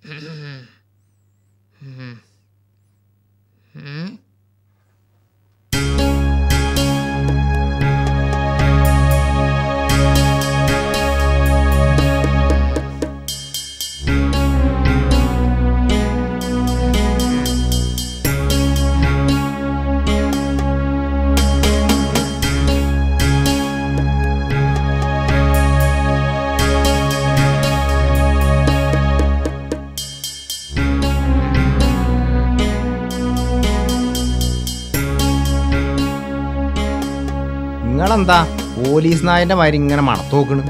നിങ്ങളെന്താ പോലീസ് നായന്റെ മാതിരി ഇങ്ങനെ മണത്തോക്കണ്?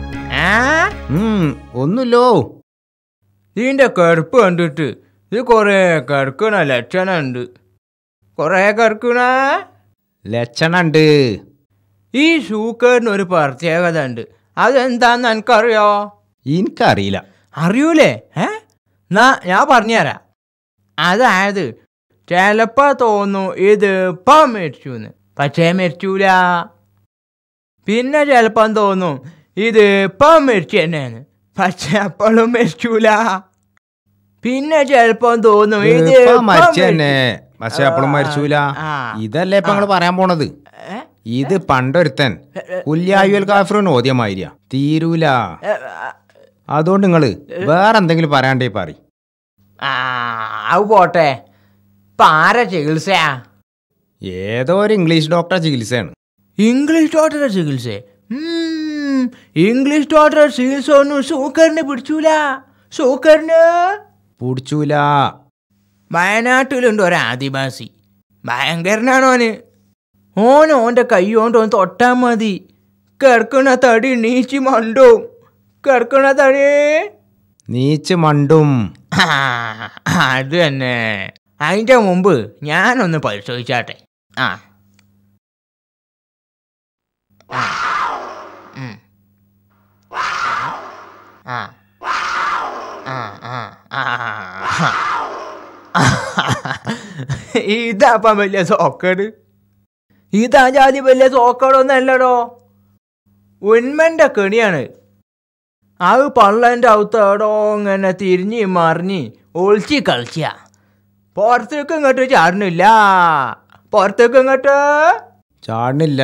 ഒന്നുമില്ലോ. ഇതിന്റെ കറുപ്പ് കണ്ടിട്ട് ഇത് കൊറേ കറുക്കണ ലക്ഷണുണ്ട്. കൊറേ കറുക്കണ ലക്ഷണുണ്ട്. ഈ ഷൂക്കറിന് ഒരു പ്രത്യേകത ഉണ്ട്. അതെന്താന്ന് എനിക്കറിയോ? എനിക്കറിയില്ല. അറിയൂലേ? ഞാൻ പറഞ്ഞുതരാം. അതായത് ചിലപ്പോ തോന്നും ഇത് ഇപ്പം മരിച്ചൂന്ന്, പക്ഷേ മരിച്ചൂല. പിന്നെ ചിലപ്പം തോന്നും ഇത് ഇപ്പം മരിച്ചു തന്നെയാണ്, പക്ഷെ അപ്പോഴും മരിച്ചൂല. പിന്നെ ചിലപ്പം തോന്നും ഇത് മരിച്ചു തന്നെ, പക്ഷെ അപ്പോഴും മരിച്ചൂല. ഇതല്ലേ ഇപ്പൊ നിങ്ങള് പറയാൻ പോണത്? ഇത് പണ്ടൊരുത്തൻ കുല്യായുൽ കാഫിറൂൻ ഓദ്യമായിരിയ തീരൂല. അതുകൊണ്ട് നിങ്ങള് വേറെ എന്തെങ്കിലും പറയാണ്ടേ പറ. അത് പോട്ടെ. ഇപ്പൊ ആരാ ചികിത്സയാ? ഏതോ ഒരു ഇംഗ്ലീഷ് ഡോക്ടറെ ചികിത്സയാണ്. ഇംഗ്ലീഷ് ഡോക്ടറെ ചികിത്സ? ഇംഗ്ലീഷ് ഡോക്ടറെ ചികിത്സ ഒന്നും ഷൂക്കറിന് പിടിച്ചൂല. ഷൂക്കറിന് പിടിച്ചൂല. വയനാട്ടിലുണ്ട് ഒരു ആദിവാസി, ഭയങ്കരനാണോന്. ഓന്റെ കൈ കൊണ്ട് ഓൻ തൊട്ടാ മതി, കിടക്കണ തടി നീച്ച് മണ്ടും. കിടക്കണ തടി നീച്ച് മണ്ടും. അത് തന്നെ. അതിന്റെ മുമ്പ് ഞാനൊന്ന് പരിശോധിച്ചാട്ടെ. ഇതാപ്പം വലിയ സോക്കേട്. ഇതാ ജാതി വലിയ സോക്കേടൊന്നല്ലടോ, ഉന്മന്റെ കെണിയാണ്. അത് പള്ളന്റെ ഔത്തേടോ ഇങ്ങനെ തിരിഞ്ഞ് മറിഞ്ഞ് ഒളിച്ച് കളിച്ച പുറത്തേക്ക് ഇങ്ങോട്ട് ചാടണില്ല. പുറത്തേക്ക് ഇങ്ങോട്ട് ചാടണില്ല.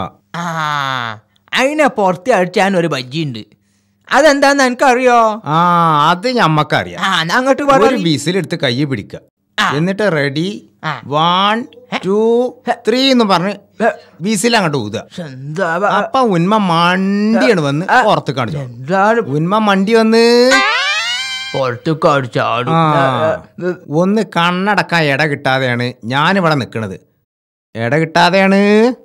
അതിനെ പുറത്ത് അടിച്ചാൻ ഒരു ബജ്ജിയുണ്ട്. അതെന്താന്ന് എനിക്കറിയോ? അത് ഞമ്മക്കറിയാം. അങ്ങോട്ട് ഒരു വിസിലെടുത്ത് കൈ പിടിക്കുക, എന്നിട്ട് റെഡി 1 2 3 എന്ന് പറഞ്ഞ് വിസിൽ അങ്ങോട്ട് ഊതുക. അപ്പൊ ഉന്മ മണ്ടിയാണ് വന്ന് പുറത്ത് കാണിച്ചു. ഉന്മ മണ്ടി വന്ന് പുറത്തേക്ക് അടിച്ചാടും. ഒന്ന് കണ്ണടക്കാൻ ഇട കിട്ടാതെയാണ് ഞാനിവിടെ നിക്കണത്. ഇട കിട്ടാതെയാണ്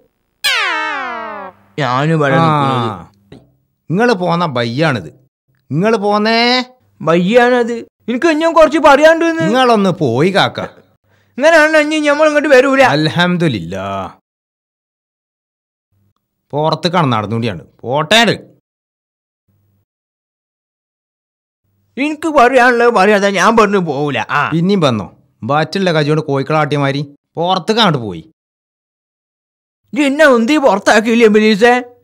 ഞാനിവിടെ. നിങ്ങള് പോന്ന ബയ്യാണിത്. നിങ്ങള് പോന്നേ ബയ്യാണത്. എനിക്ക് ഞാൻ കുറച്ച് പറയാണ്ട്. നിങ്ങളൊന്ന് പോയി കാക്ക. ഇങ്ങനെയാണ് നമ്മൾ ഇങ്ങോട്ട് വരൂല. അൽഹംദുലില്ലാ. പുറത്തേക്കാണ് നടന്നുകൊണ്ടിയാണ്. പോട്ടേട്. എനിക്ക് പറയാനുള്ളത് പറയാതെ ഞാൻ പറഞ്ഞു പോവൂല. പിന്നെയും വന്നോ? ബാറ്റുള്ള കജിയോട് കോഴിക്കളാട്ടിയമാരി പുറത്തേക്കാണ്ട് പോയി. എന്നെ ഒന്തി പുറത്താക്കിയില്ലേ ബിലീസേ?